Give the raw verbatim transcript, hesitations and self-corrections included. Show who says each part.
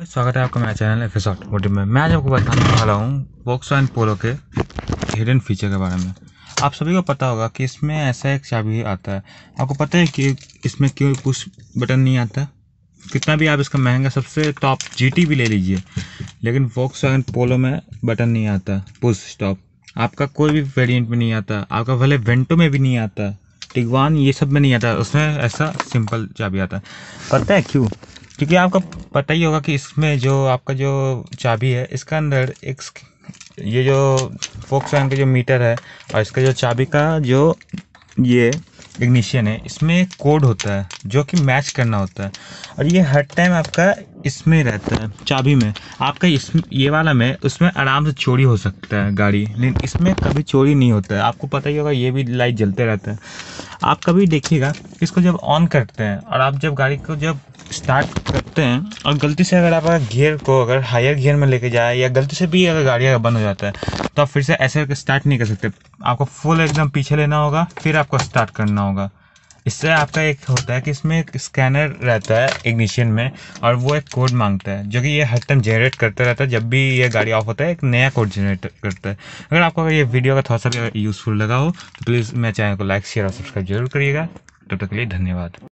Speaker 1: स्वागत है आपका मेरा चैनल एफएस ऑटोमोटिव में। मैं आज आपको बताने वाला हूँ वोक्सवैगन पोलो के हिडन फीचर के बारे में। आप सभी को पता होगा कि इसमें ऐसा एक चाबी आता है। आपको पता है कि इसमें क्यों पुश बटन नहीं आता? कितना भी आप इसका महंगा सबसे टॉप जीटी भी ले लीजिए, लेकिन वोक्सवैगन पोलो में बटन नहीं आता पुश स्टॉप। आपका कोई भी वेरिएंट में नहीं आता, आपका भले वेंटो में भी नहीं आता, टिगवान ये सब में नहीं आता, उसमें ऐसा सिंपल चाबी आता है। पता है क्यों? क्योंकि आपको पता ही होगा कि इसमें जो आपका जो चाबी है, इसका अंदर एक ये जो वोक्सवैगन का जो मीटर है और इसका जो चाबी का जो ये इग्निशन है, इसमें एक कोड होता है जो कि मैच करना होता है, और ये हर टाइम आपका इसमें रहता है चाबी में। आपका इस ये वाला में उसमें आराम से चोरी हो सकता है गाड़ी, लेकिन इसमें कभी चोरी नहीं होता है। आपको पता ही होगा, ये भी लाइट जलते रहता है। आप कभी देखिएगा, इसको जब ऑन करते हैं और आप जब गाड़ी को जब स्टार्ट करते हैं और गलती से अगर आप गियर को अगर हायर गियर में लेके जाए या गलती से भी अगर गाड़ी बंद हो जाता है, तो आप फिर से ऐसे करके स्टार्ट नहीं कर सकते। आपको फुल एकदम पीछे लेना होगा, फिर आपको स्टार्ट करना होगा। इससे आपका एक होता है कि इसमें एक स्कैनर रहता है इग्निशन में, और वो एक कोड मांगता है जो कि ये हर टाइम जनरेट करता रहता है। जब भी ये गाड़ी ऑफ होता है, एक नया कोड जनरेट करता है। अगर आपको अगर ये वीडियो का थोड़ा सा भी यूज़फुल लगा हो तो प्लीज़ मेरे चैनल को लाइक शेयर और सब्सक्राइब जरूर करिएगा। तब तक के लिए धन्यवाद।